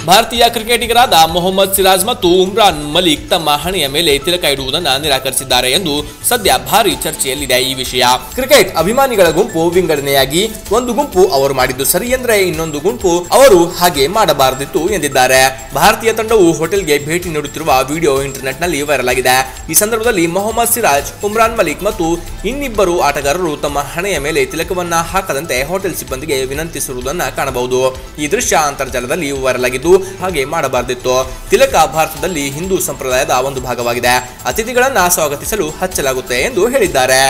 ಭಾರತೀಯ ಕ್ರಿಕೆಟಿಗರಾದ ಮೊಹಮ್ಮದ್ ಸಿರಾಜ್ ಮತ್ತು ಉಮ್ರಾನ್ ಮಲಿಕ್ ತಮ್ಮ ಹಣೆಯ ಮೇಲೆ ತಿಲಕ ಇಡುವುದನ್ನು ನಿರಾಕರಿಸಿದ್ದಾರೆ ಎಂದು ಸದ್ಯ ಭಾರಿ ಚರ್ಚೆಯಲ್ಲಿದೆ ಈ ವಿಷಯ. ಕ್ರಿಕೆಟ್ ಅಭಿಮಾನಿಗಳ ಗುಂಪು ವಿಂಗಡಣೆಯಾಗಿ ಒಂದು ಗುಂಪು ಅವರು ಮಾಡಿದ್ದು ಸರಿ ಎಂದ್ರೆ ಇನ್ನೊಂದು ಗುಂಪು ಅವರು ಹಾಗೆ ಮಾಡಬಾರದಿತ್ತು ಎಂದಿದ್ದಾರೆ. ಭಾರತೀಯ ತಂಡವು ಹೋಟೆಲ್ಗೆ ಭೇಟಿ ನೀಡುತ್ತಿರುವ ವಿಡಿಯೋ ಇಂಟರ್ನೆಟ್ ನಲ್ಲಿ ವೈರಲ್ ಆಗಿದೆ. ಈ ಸಂದರ್ಭದಲ್ಲಿ ಮೊಹಮ್ಮದ್ ಸಿರಾಜ್, ಉಮ್ರಾನ್ ಮಲಿಕ್ ಮತ್ತು ಇನ್ನಿಬ್ಬರು ಆಟಗಾರರು ತಮ್ಮ ಹಣೆಯ ಮೇಲೆ ತಿಲಕವನ್ನ ಹಾಕದಂತೆ ಹೋಟೆಲ್ ಸಿಬ್ಬಂದಿಗೆ ವಿನಂತಿಸಿರುವುದನ್ನು ಕಾಣಬಹುದು. ಈ ದೃಶ್ಯ ಅಂತರ್ಜಾಲದಲ್ಲಿ ವೈರಲ್ ಆಗಿದ್ದು ಹಾಗೆ ಮಾಡಬಾರದಿತ್ತು. ತಿಲಕ ಭಾರತದಲ್ಲಿ ಹಿಂದೂ ಸಂಪ್ರದಾಯದ ಒಂದು ಭಾಗವಾಗಿದೆ. ಅತಿಥಿಗಳನ್ನ ಸ್ವಾಗತಿಸಲು ಹಚ್ಚಲಾಗುತ್ತೆ ಎಂದು ಹೇಳಿದ್ದಾರೆ.